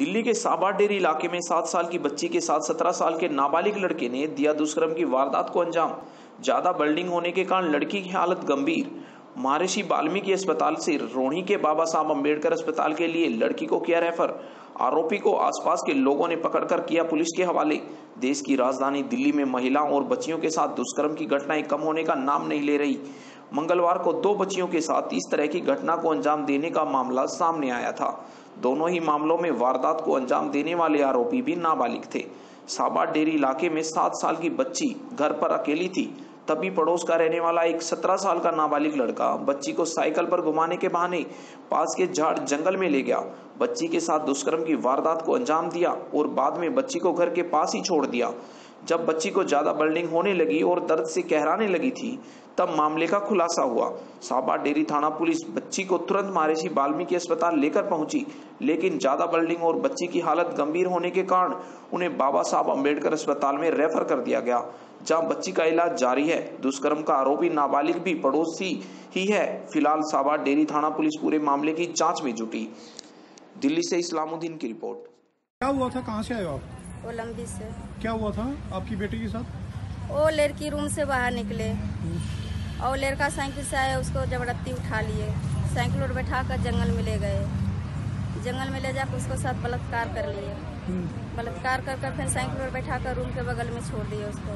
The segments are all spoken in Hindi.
दिल्ली के साबा डेरी इलाके में 7 साल की बच्ची के साथ 17 साल के नाबालिग लड़के ने दिया दुष्कर्म की वारदात को अंजाम। ज्यादा ब्लीडिंग होने के कारण लड़की की हालत गंभीर। महर्षि वाल्मीकि अस्पताल से रोहिणी के बाबा साहब अम्बेडकर अस्पताल के लिए लड़की को किया रेफर। आरोपी को आसपास के लोगों ने पकड़कर किया पुलिस के हवाले। देश की राजधानी दिल्ली में महिलाओं और बच्चियों के साथ दुष्कर्म की घटनाएं कम होने का नाम नहीं ले रही। मंगलवार को 2 बच्चियों के साथ इस तरह की घटना को अंजाम देने का मामला सामने आया था। दोनों ही मामलों में वारदात को अंजाम देने वाले आरोपी भी नाबालिग थे। साबा डेरी इलाके में 7 साल की बच्ची घर पर अकेली थी, तभी पड़ोस का रहने वाला एक 17 साल का नाबालिग लड़का बच्ची को साइकिल पर घुमाने के बहाने पास के झाड़ जंगल में ले गया। बच्ची के साथ दुष्कर्म की वारदात को अंजाम दिया और बाद में बच्ची को घर के पास ही छोड़ दिया। जब बच्ची को ज्यादा ब्लीडिंग होने लगी और दर्द से कहराने लगी थी, तब मामले का खुलासा हुआ। साबा डेरी थाना पुलिस बच्ची को तुरंत महर्षि वाल्मीकि अस्पताल लेकर पहुंची, लेकिन ज्यादा ब्लीडिंग और बच्ची की हालत गंभीर होने के कारण उन्हें बाबा साहब अम्बेडकर अस्पताल में रेफर कर दिया गया, जहां बच्ची का इलाज जारी है। दुष्कर्म का आरोपी नाबालिग भी पड़ोसी ही है। फिलहाल साबा डेरी थाना पुलिस पूरे मामले की जांच में जुटी। दिल्ली से इस्लामुद्दीन की रिपोर्ट। क्या हुआ था, कहाँ से आए हो आप? वो लंबी से। क्या हुआ था आपकी बेटी के साथ? वो लड़की रूम से बाहर निकले और लड़का साइकिल से आया, उसको जबरदस्ती उठा लिए, साइकिल पर बैठा कर जंगल में ले गए। जंगल में ले जाकर उसको साथ बलात्कार कर लिए। बलात्कार कर फिर साइकिल पर बैठा कर रूम के बगल में छोड़ दिए उसको।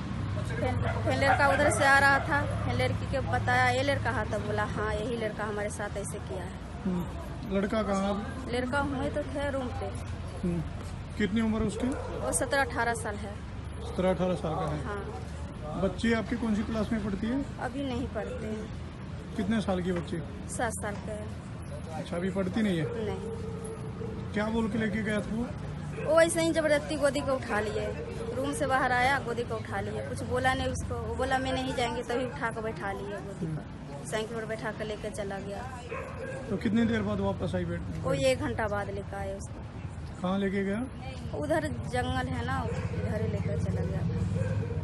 फिर लड़का उधर से आ रहा था, फिर लड़की के बताया ये लड़का है, तब बोला हाँ यही लड़का हमारे साथ ऐसे किया है। लड़का कहाँ? लड़का हुए तो थे रूम पे। कितनी उम्र उसकी? वो 17-18 साल है। 17-18 साल का है। हाँ। बच्ची आपकी कौन सी क्लास में पढ़ती है? अभी नहीं पढ़ते हैं। कितने साल की बच्ची? 7 साल का है। अच्छा, अभी पढ़ती नहीं है? नहीं। क्या बोल के लेके गया था वो ऐसे ही जबरदस्ती गोदी को उठा लिए। रूम से बाहर आया, गोदी को उठा लिए, कुछ बोला नहीं उसको। वो बोला मैं नहीं जाएंगे, तभी उठा कर बैठा लिए गोदी पर, साइकिल पर बैठा कर लेकर चला गया। तो कितनी देर बाद वापस आई बेटी? वो 1 घंटा बाद लेकर आए उसको। कहाँ लेके गया? उधर जंगल है ना, उधर ही लेकर चला गया।